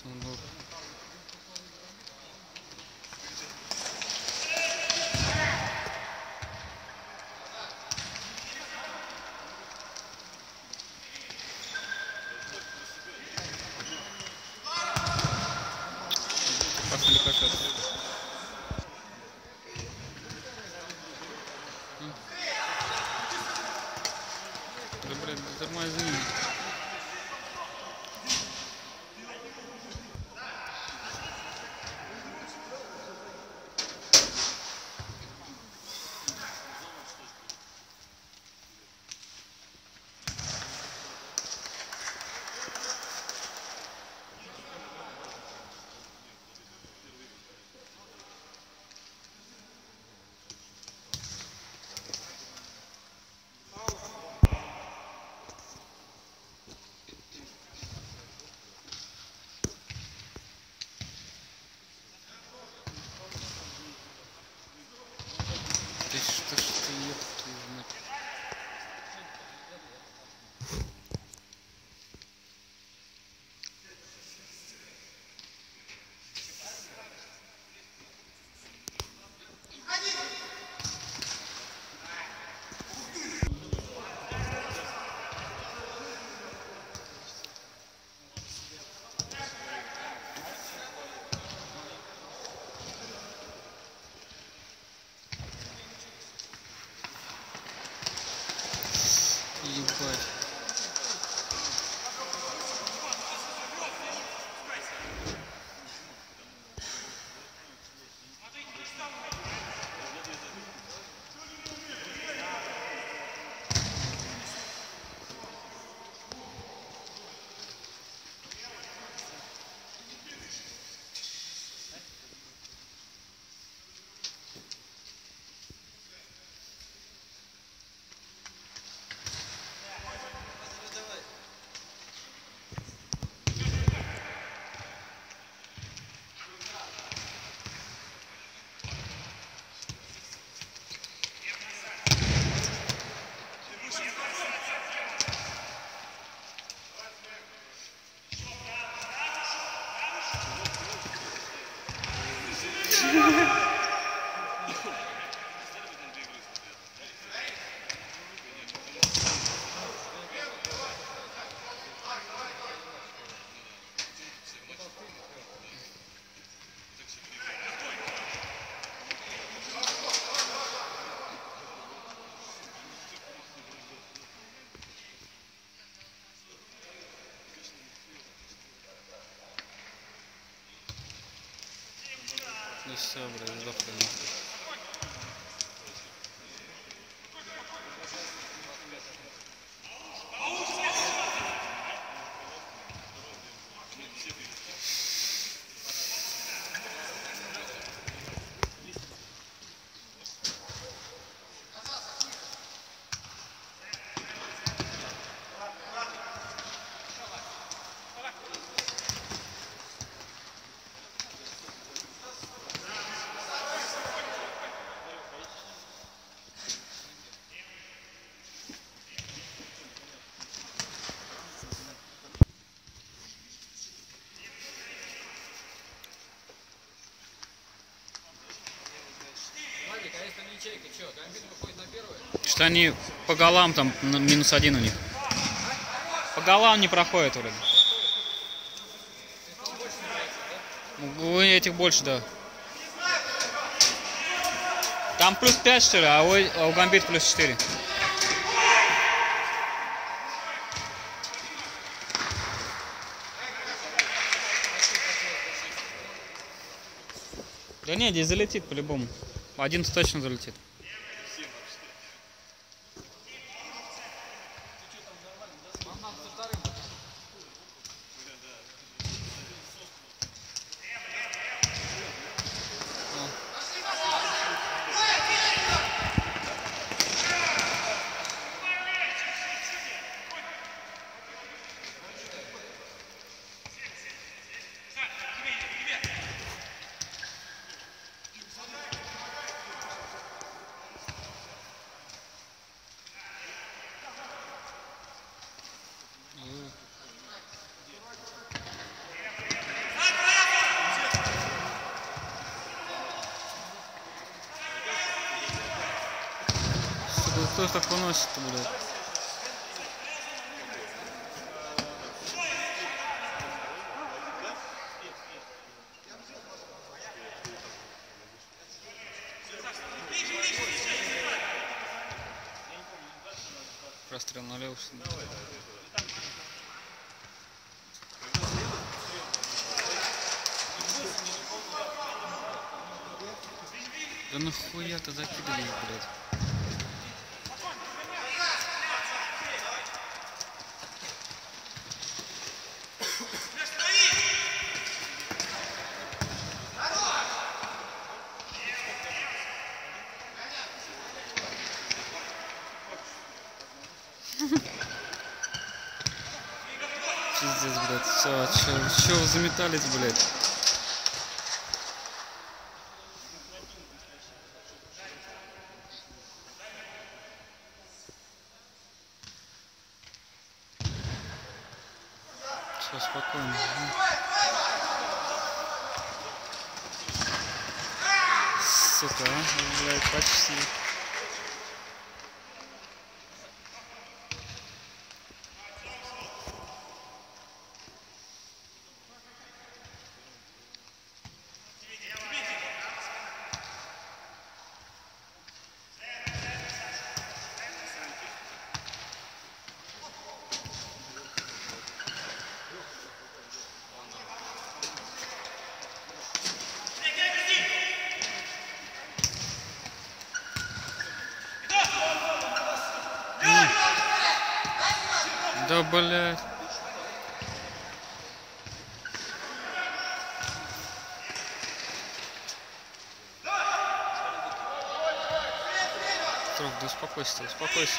Сундук. Пошли кошет. Да, блядь, тормози. Ты что ж ты, ёб твою мать. Ебать. Ну все, блядь, сдохли. Что они по голам там -1 у них. По голам не проходят вроде. У этих больше, да. Там +5 что ли, а у Гамбит +4. Да не, здесь залетит по-любому. 11 точно залетит. кто ж так выносит-то, блядь? Прострел налево. Да нахуя ты закидываешь, блядь? Пиздец, блядь. Чё вы заметались, блядь? Все спокойно. Сука, а? Блядь, почти. Да, блядь. Трох, да успокойся, успокойся.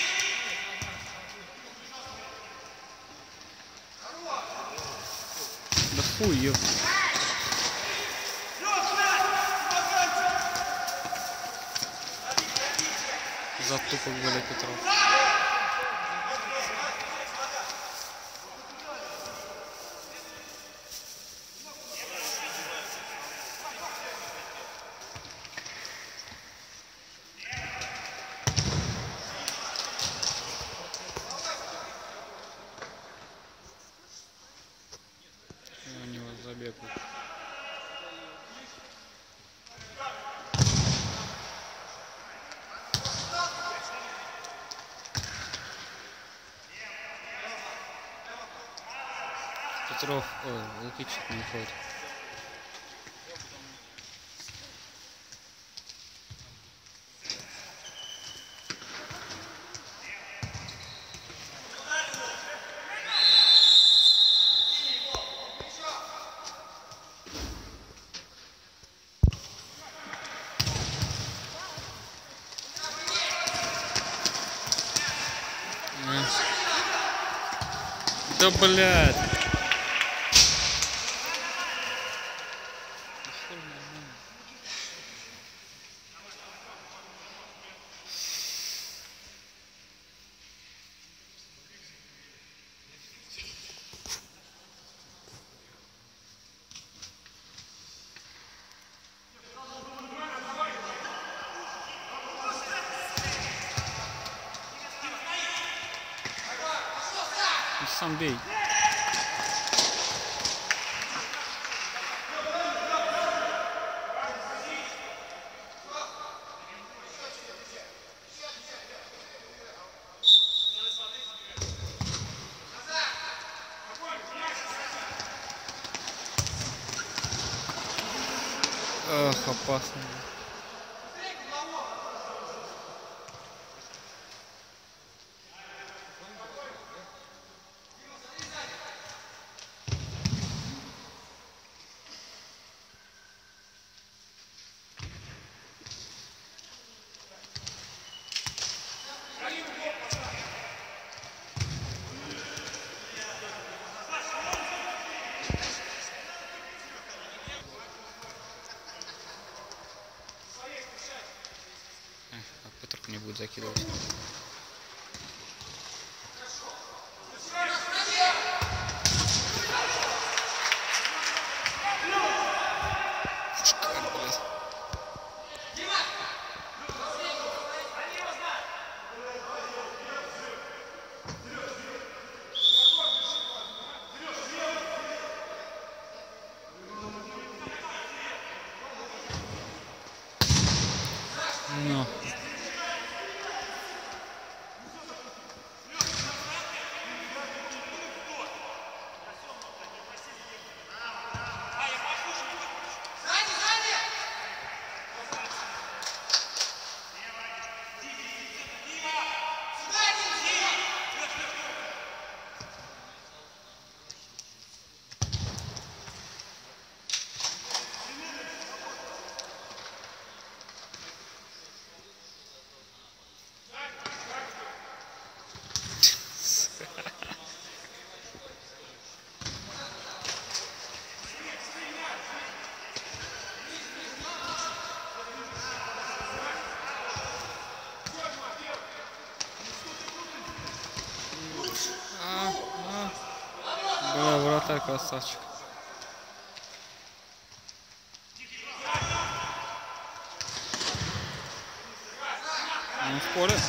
Да хуй, ёп. Затупок, блядь, Петров. У него забег. Петров, ой, Лукич не ходит. Да, блядь. Сам бей. Ах, опасно. Петров не будет закидывать. вратарь красавчик. Он в поле.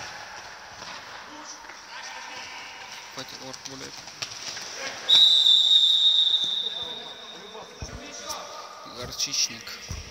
Патиорг гуляет. Горчичник.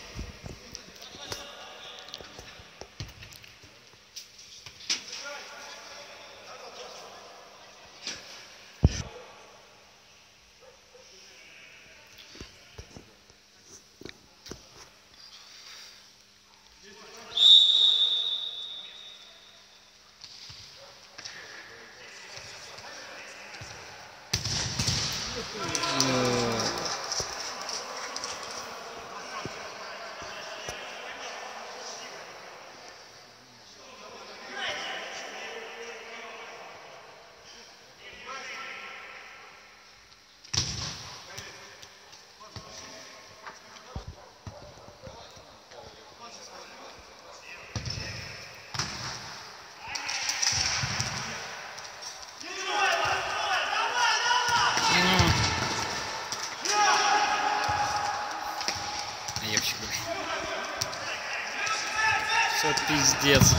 Все пиздец.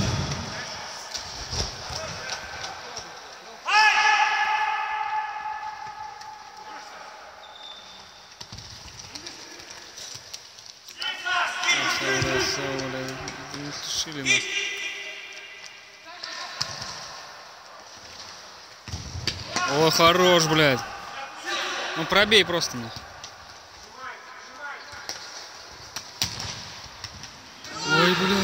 Не тушили нас. О, хорош, блядь. Ну пробей просто нахуй. Ой, блядь.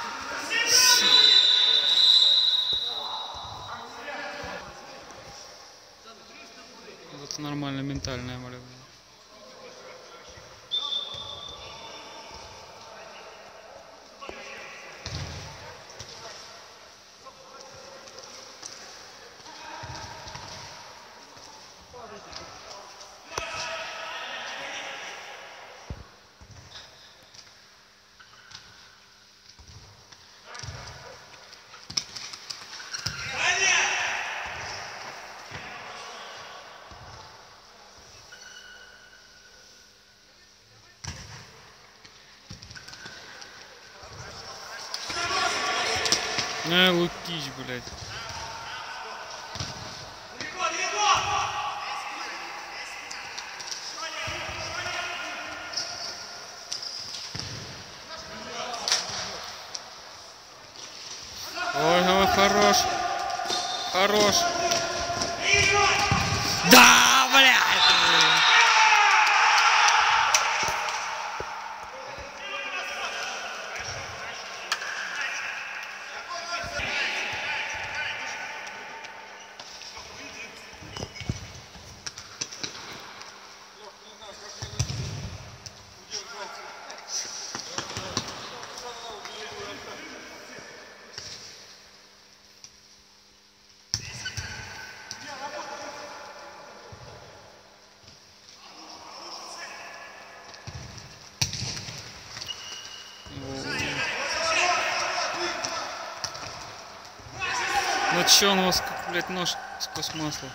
Вот нормально ментальная, блядь. Лукич, блядь. Ой, хорош. Хорош. Да, блядь. Ну чё он у вас, как, блядь, нож сквозь масло?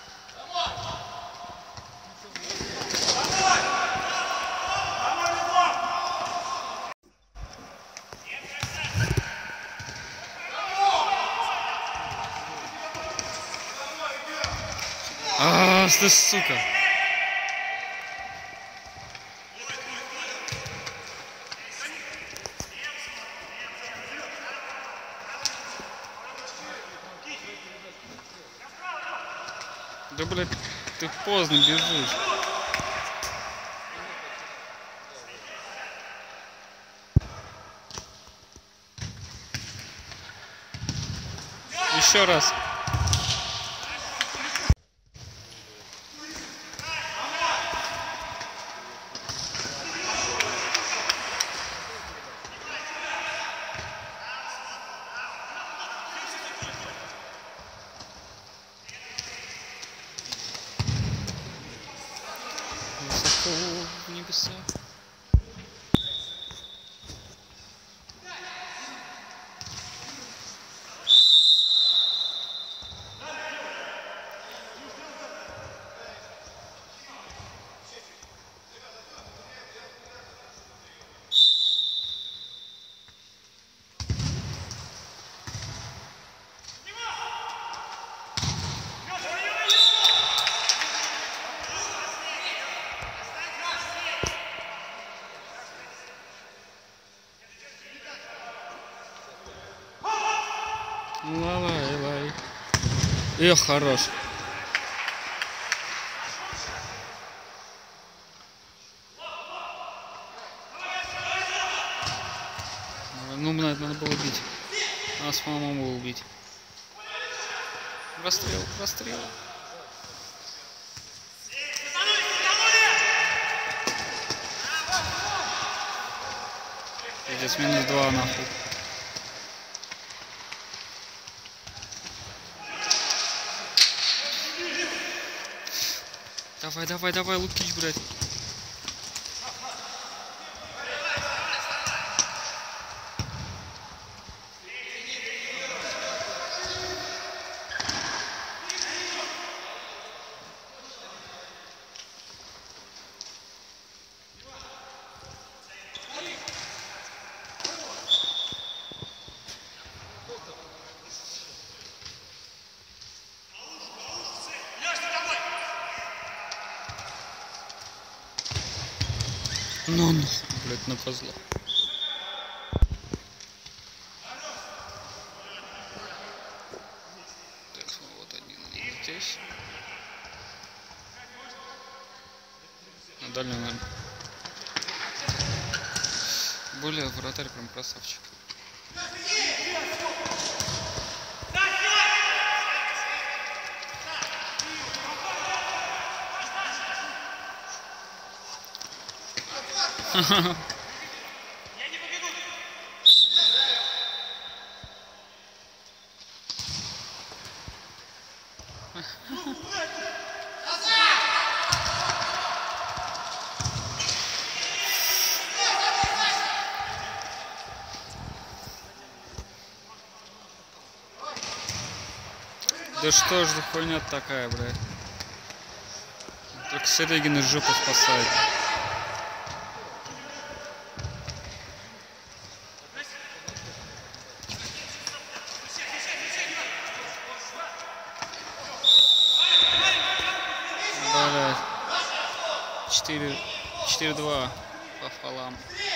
Ты сука. Да, блядь, ты поздно бежишь. Еще раз. Высоко в небесах. Эх, хорош. Ну, надо было бить. Надо самому было убить. Расстрел, расстрел. Здесь -2 нахуй. Давай, давай, давай, Лукич, блядь. Ну, блядь, на козла. Так, вот один здесь. На дальнем, наверное. Более вратарь прям красавчик. Ха-ха-ха. Да что ж за хуйня такая, блядь. Только Серегин из жопы спасает. Блядь. 4-2 по фалам.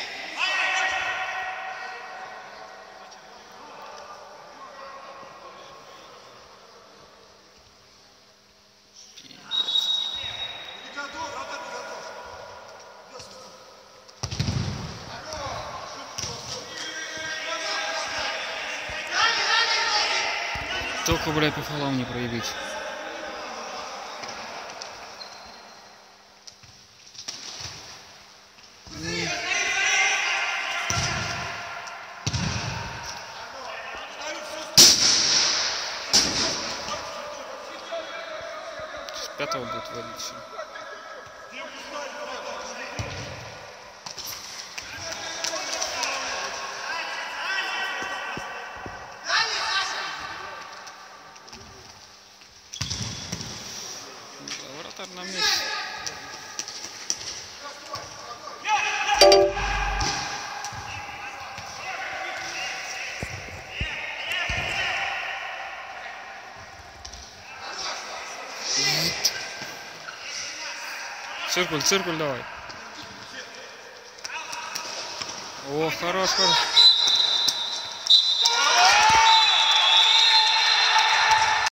Только, блядь, по фалам не проявить. С 5-го будет валить все. Вратарь на месте. Циркуль, циркуль давай. О, хорош, хорош.